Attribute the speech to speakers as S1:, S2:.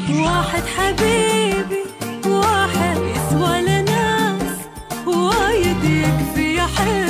S1: واحد حبيبي، واحد يسوى لناس وايد يكفي يا حبيبي.